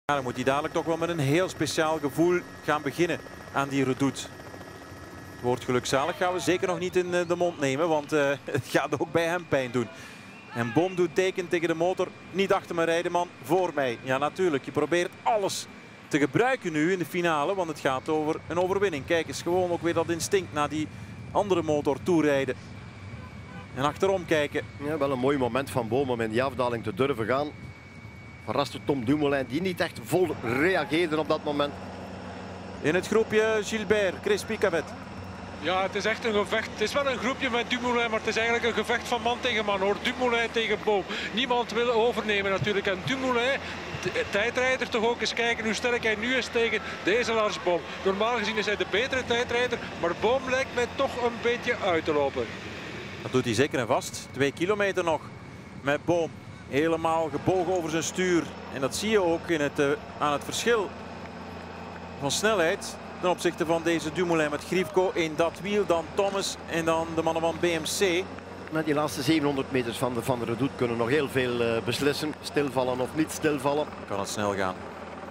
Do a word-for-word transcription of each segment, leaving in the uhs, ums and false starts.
Ja, dan moet hij dadelijk toch wel met een heel speciaal gevoel gaan beginnen aan die redoute. Het woord gelukzalig gaan we zeker nog niet in de mond nemen, want uh, het gaat ook bij hem pijn doen. En Boom doet teken tegen de motor. Niet achter me rijden, man, voor mij. Ja, natuurlijk. Je probeert alles te gebruiken nu in de finale, want het gaat over een overwinning. Kijk eens, gewoon ook weer dat instinct naar die andere motor toerijden. En achterom kijken. Ja, wel een mooi moment van Boom om in die afdaling te durven gaan. Verraste Tom Dumoulin, die niet echt vol reageerde op dat moment. In het groepje Gilbert, Chris Picavet. Ja, het is echt een gevecht. Het is wel een groepje met Dumoulin, maar het is eigenlijk een gevecht van man tegen man, hoor. Dumoulin tegen Boom. Niemand wil overnemen natuurlijk. En Dumoulin, tijdrijder, toch ook eens kijken hoe sterk hij nu is tegen deze Lars Boom. Normaal gezien is hij de betere tijdrijder, maar Boom lijkt mij toch een beetje uit te lopen. Dat doet hij zeker en vast. Twee kilometer nog met Boom. Helemaal gebogen over zijn stuur. En dat zie je ook in het, uh, aan het verschil van snelheid ten opzichte van deze Dumoulin met Grifko in dat wiel. Dan Thomas en dan de mannen van B M C. Met die laatste zevenhonderd meters van de, van de redoute kunnen nog heel veel uh, beslissen. Stilvallen of niet stilvallen. Kan het snel gaan.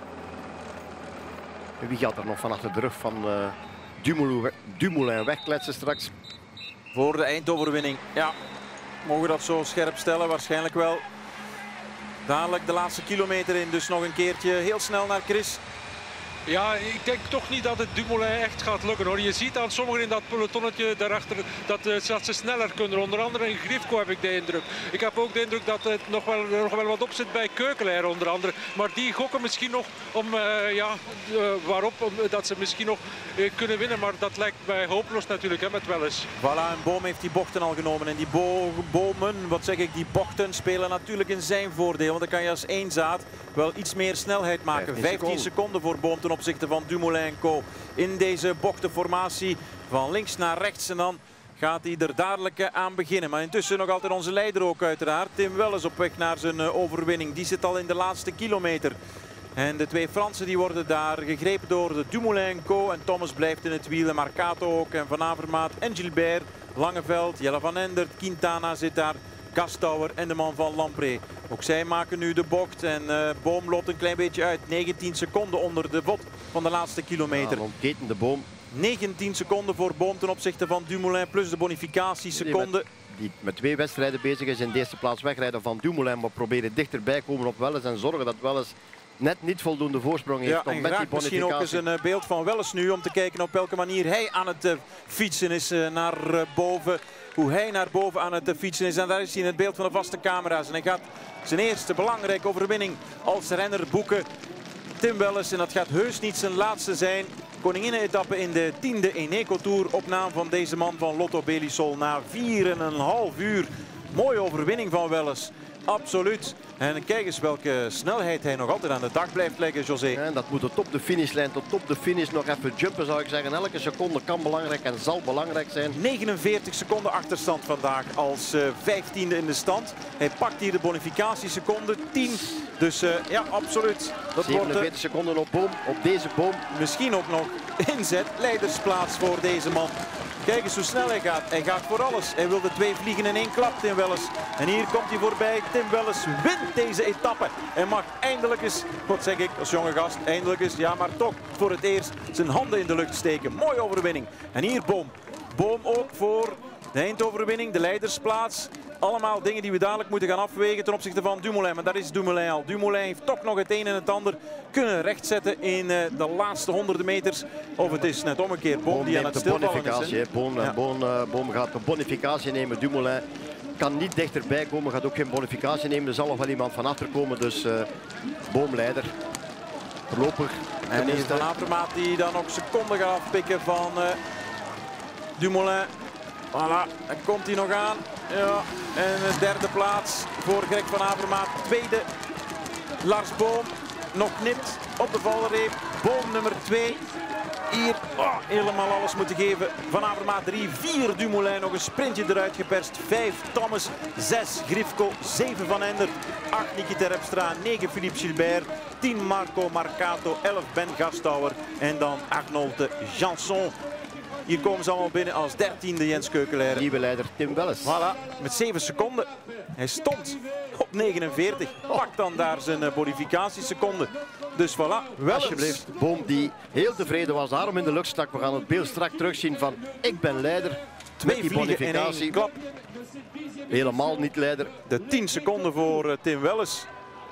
Wie gaat er nog van achter de rug van uh, Dumoulin, Dumoulin wegkletsen straks? Voor de eindoverwinning. Ja, mogen we dat zo scherp stellen? Waarschijnlijk wel. Dadelijk de laatste kilometer in, dus nog een keertje heel snel naar Chris. Ja, ik denk toch niet dat het Dumoulin echt gaat lukken, hoor. Je ziet aan sommigen in dat pelotonnetje daarachter dat, uh, dat ze sneller kunnen. Onder andere in Grifko heb ik de indruk. Ik heb ook de indruk dat het nog wel, nog wel wat op zit bij Keukelaar onder andere. Maar die gokken misschien nog om, uh, ja, uh, waarop, om, dat ze misschien nog uh, kunnen winnen. Maar dat lijkt mij hopeloos natuurlijk, hè, met Welles. Voilà, en Boom heeft die bochten al genomen. En die bo bomen, wat zeg ik, die bochten spelen natuurlijk in zijn voordeel. Want dan kan je als één zaad wel iets meer snelheid maken. vijftien seconden voor Boom ten opzichte van Dumoulin en Co. In deze bochtenformatie van links naar rechts. En dan gaat hij er dadelijk aan beginnen. Maar intussen nog altijd onze leider ook uiteraard. Tim Welles op weg naar zijn overwinning. Die zit al in de laatste kilometer. En de twee Fransen die worden daar gegrepen door de Dumoulin en Co. En Thomas blijft in het wiel. En Marcato ook. En Van Avermaat en Gilbert. Langeveld, Jelle van Endert, Quintana zit daar. Gastauer en de man van Lamprey. Ook zij maken nu de bocht en uh, Boom loopt een klein beetje uit. negentien seconden onder de vod van de laatste kilometer. Ja, ontketende Boom. negentien seconden voor Boom ten opzichte van Dumoulin plus de bonificatieseconden. Die, die met twee wedstrijden bezig is in de eerste plaats wegrijden van Dumoulin. Maar proberen dichterbij komen op Welles en zorgen dat Welles net niet voldoende voorsprong heeft. Ja, om en met die misschien ook eens een uh, beeld van Welles nu om te kijken op welke manier hij aan het uh, fietsen is uh, naar uh, boven. Hoe hij naar boven aan het fietsen is. En daar is hij in het beeld van de vaste camera's. En hij gaat zijn eerste belangrijke overwinning als renner boeken. Tim Welles. En dat gaat heus niet zijn laatste zijn. Koninginnen-etappe in de tiende Eneco Tour. Op naam van deze man van Lotto Belisol. Na vier en een half uur. Mooie overwinning van Welles. Absoluut. En kijk eens welke snelheid hij nog altijd aan de dag blijft leggen, José. En dat moet tot op de finishlijn, tot op de finish nog even jumpen, zou ik zeggen. Elke seconde kan belangrijk en zal belangrijk zijn. negenenveertig seconden achterstand vandaag als uh, vijftiende in de stand. Hij pakt hier de bonificatieseconde, tien. Dus uh, ja, absoluut. Dat zevenenveertig wordt, uh, seconden op Boom, op deze Boom. Misschien ook nog inzet, leidersplaats voor deze man. Kijk eens hoe snel hij gaat. Hij gaat voor alles. Hij wilde twee vliegen in één klap, Tim Welles. En hier komt hij voorbij. Tim Welles wint deze etappe. En mag eindelijk eens, wat zeg ik als jonge gast, eindelijk eens, ja maar toch voor het eerst zijn handen in de lucht steken. Mooie overwinning. En hier Boom. Boom ook voor de eindoverwinning, de leidersplaats. Allemaal dingen die we dadelijk moeten gaan afwegen ten opzichte van Dumoulin. Maar daar is Dumoulin al. Dumoulin heeft toch nog het een en het ander kunnen rechtzetten in uh, de laatste honderden meters. Of het is net omgekeerd. Boom, Boom die aan het stilvallen is. Hè? Boom, ja. Boom, uh, Boom gaat de bonificatie nemen. Dumoulin kan niet dichterbij komen. Gaat ook geen bonificatie nemen. Er zal nog wel iemand van achter komen. Dus uh, Boom leider. Voorlopig. En hier is Van Avermaat die dan ook seconden gaat afpikken van uh, Dumoulin. Voilà, dan komt hij nog aan. Ja. En de derde plaats voor Greg Van Avermaat. Tweede Lars Boom. Nog nipt op de valreep. Boom nummer twee. Hier oh, helemaal alles moeten geven. Van Avermaat drie, vier Dumoulin. Nog een sprintje eruit geperst. vijf Thomas, zes Grifko, zeven Van Endert, acht Niki Terpstra, negen Philippe Gilbert, tien Marco Marcato, elf Ben Gastauer en dan Arnaud de Janson. Hier komen ze allemaal binnen als dertiende Jens Keukelaar. Nieuwe leider Tim Welles. Voilà, met zeven seconden. Hij stond op negenenveertig. Pakt dan daar zijn uh, bonificatieseconde. Dus voilà, wel alsjeblieft. Boom die heel tevreden was, daarom in de lucht stak. We gaan het beeld straks terugzien van ik ben leider. Twee die vliegen in één klap. Helemaal niet leider. De tien seconden voor uh, Tim Welles.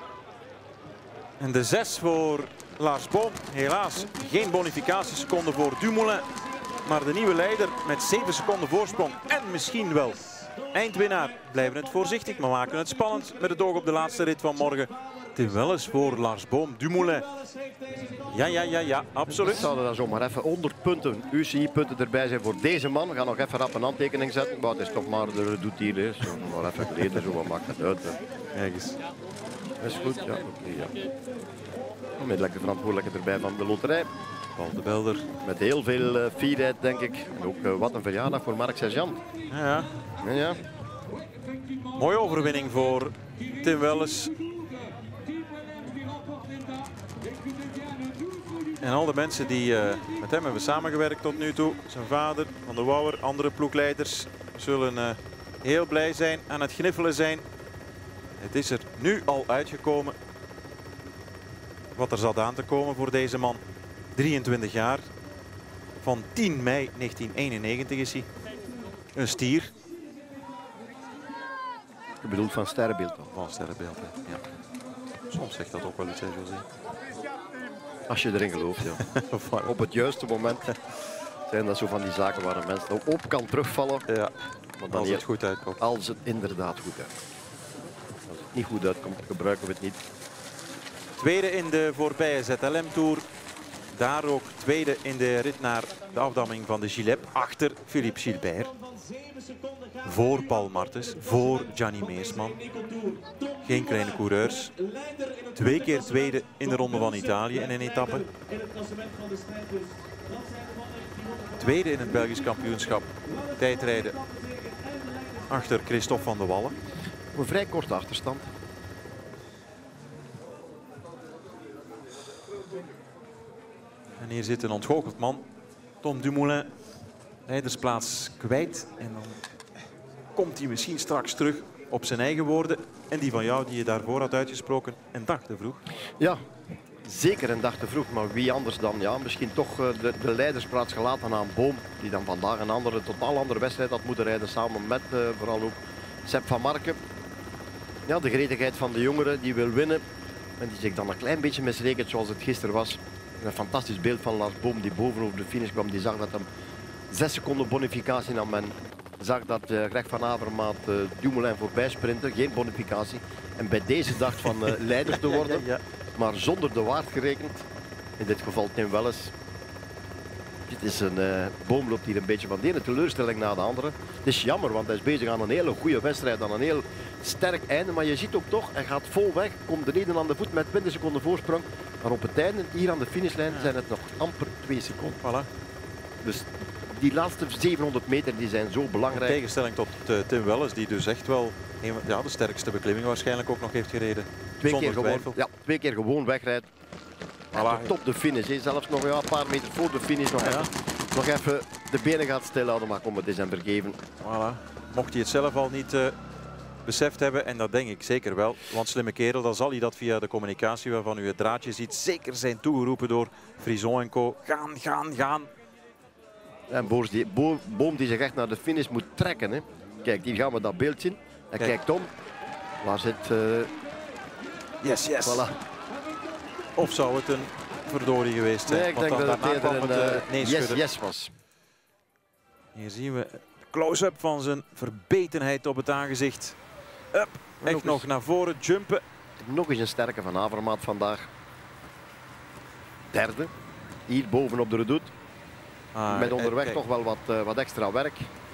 En de zes voor Lars Boom. Helaas geen bonificatieseconde voor Dumoulin. Maar de nieuwe leider met zeven seconden voorsprong. En misschien wel eindwinnaar. Blijven het voorzichtig, maar maken het spannend. Met het oog op de laatste rit van morgen. Tim Welles voor Lars Boom. Dumoulin. Ja, ja, ja, ja, absoluut. Zouden dan zomaar even honderd punten, U C I-punten erbij zijn voor deze man. We gaan nog even rap een handtekening zetten. Maar het is toch maar de doet hier. Hè. Zo, maar even geleden, zo, wat maakt het uit. Hè. Kijk eens. Dat is goed, ja. Okay, ja. Onmiddellijk de verantwoordelijke erbij van de loterij. Paul de Belder. Met heel veel uh, fierheid, denk ik. En ook uh, wat een verjaardag voor Marc Sergeant. Ja, ja. Ja, ja. Mooie overwinning voor Tim Welles. En al de mensen die uh, met hem hebben samengewerkt tot nu toe. Zijn vader, Van der Wouwer, andere ploegleiders zullen uh, heel blij zijn, aan het gniffelen zijn. Het is er nu al uitgekomen wat er zat aan te komen voor deze man. drieëntwintig jaar. Van tien mei negentienhonderdeenennegentig is hij. Een stier. Je bedoelt van sterrenbeeld dan? Van sterrenbeeld, hè. Ja. Soms zegt dat ook wel iets, hè, José. Als je erin gelooft, ja. Op het juiste moment zijn dat zo van die zaken waar een mens op kan terugvallen. Ja, maar dan als het goed uitkomt. Als het inderdaad goed uitkomt. Als het niet goed uitkomt, gebruiken we het niet. Tweede in de voorbije Z L M-tour. Daar ook tweede in de rit naar de afdamming van de Gilep. Achter Philippe Gilbert. Voor Paul Martens. Voor Gianni Meersman. Geen kleine coureurs. Twee keer tweede in de Ronde van Italië in een etappe. Tweede in het Belgisch kampioenschap. Tijdrijden achter Christophe van der Wallen. Een vrij korte achterstand. En hier zit een ontgoocheld man. Tom Dumoulin. Leidersplaats kwijt. En dan komt hij misschien straks terug op zijn eigen woorden. En die van jou die je daarvoor had uitgesproken. Een dag te vroeg. Ja, zeker een dag te vroeg. Maar wie anders dan? Ja, misschien toch de, de leidersplaats gelaten aan Boom. Die dan vandaag een andere, totaal andere wedstrijd had moeten rijden. Samen met uh, vooral ook Sepp van Marken. Ja, de gretigheid van de jongeren die wil winnen. En die zich dan een klein beetje misrekent zoals het gisteren was. Een fantastisch beeld van Lars Boom die bovenop de finish kwam. Die zag dat hem zes seconden bonificatie nam. En zag dat uh, Greg van Avermaat uh, Dumoulin voorbij sprinten. Geen bonificatie. En bij deze dacht van uh, leider te worden. Ja. Maar zonder de waard gerekend. In dit geval Tim Welles. Dit is een uh, Boom loopt hier een beetje van de ene teleurstelling na de andere. Het is jammer, want hij is bezig aan een hele goede wedstrijd. Aan een heel sterk einde. Maar je ziet ook toch, hij gaat vol weg. Komt de ene aan de voet met twintig seconden voorsprong. Maar op het einde, hier aan de finishlijn, zijn het nog amper twee seconden. Voilà. Dus die laatste zevenhonderd meter die zijn zo belangrijk. In tegenstelling tot uh, Tim Welles, die dus echt wel een, ja, de sterkste beklimming waarschijnlijk ook nog heeft gereden. Twee Zonder keer, gewoon, twijfel. ja, twee keer gewoon wegrijdt. Voilà. Tot de finish. He. Zelfs nog ja, een paar meter voor de finish nog, Ja. even, nog even de benen gaat stilhouden. Maar kom, het is hem vergeven. Voilà. Mocht hij het zelf al niet uh, beseft hebben, en dat denk ik zeker wel. Want slimme kerel, dan zal hij dat via de communicatie waarvan u het draadje ziet zeker zijn toegeroepen door Frison en co. Gaan, gaan, gaan. En Boos die, Bo, Boom die zich echt naar de finish moet trekken. Hè. Kijk, hier gaan we dat beeld zien. En Kijk. kijkt om. Waar zit... Uh, Yes, yes. voilà. Of zou het een verdorie geweest zijn? Nee, ik Want denk dan dat het daarna eerder kwam een het, uh, uh, nee yes, schudden. yes was. Hier zien we de close-up van zijn verbetenheid op het aangezicht. Up, echt eens. nog naar voren jumpen. Nog eens een sterke van Avermaat vandaag. Derde. Hier bovenop de redoute. Ah, Met eh, onderweg kijk. toch wel wat, uh, wat extra werk.